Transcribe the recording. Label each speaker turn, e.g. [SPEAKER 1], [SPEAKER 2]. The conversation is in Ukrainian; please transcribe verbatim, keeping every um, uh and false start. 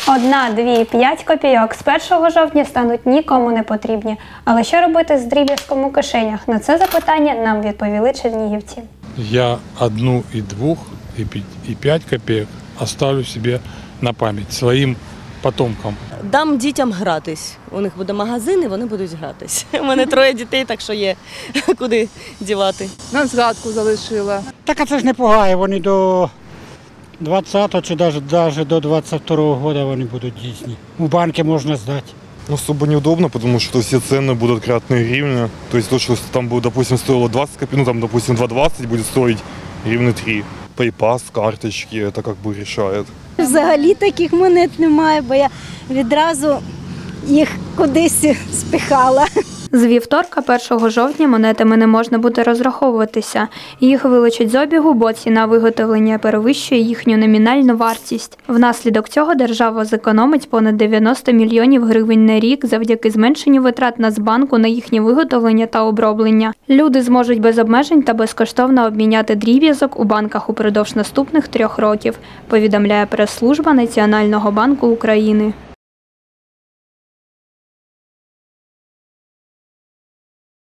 [SPEAKER 1] Одна, дві, п'ять копійок з першого жовтня стануть нікому не потрібні. Але що робити з дріб'язком у кишенях? На це запитання нам відповіли чернігівці.
[SPEAKER 2] Я одну і двох, і п'ять копійок оставлю собі на пам'ять своїм потомкам.
[SPEAKER 3] Дам дітям гратись. У них буде магазин і вони будуть гратись. У мене троє дітей, так що є куди дівати.
[SPEAKER 4] На згадку залишила.
[SPEAKER 5] Так а це ж не пугає, вони до двадцятого чи навіть до двадцять другого року вони будуть дійсні. У банки можна здати.
[SPEAKER 6] Особо неудобно, потому что все цены будут кратные гривны. То есть то, что там будет, допустим, стоило двадцать копеек, ну там, допустим, два двадцать, будет стоить гривны три. PayPass, карточки, это как бы решает.
[SPEAKER 7] Взагалі таких монет немає, бо я відразу їх кудись спихала.
[SPEAKER 1] З вівторка, першого жовтня, монетами не можна буде розраховуватися. Їх вилучать з обігу, бо ціна виготовлення перевищує їхню номінальну вартість. Внаслідок цього держава зекономить понад дев'яносто мільйонів гривень на рік завдяки зменшенню витрат Нацбанку на їхнє виготовлення та оброблення. Люди зможуть без обмежень та безкоштовно обміняти дріб'язок у банках упродовж наступних трьох років, повідомляє прес-служба Національного банку України.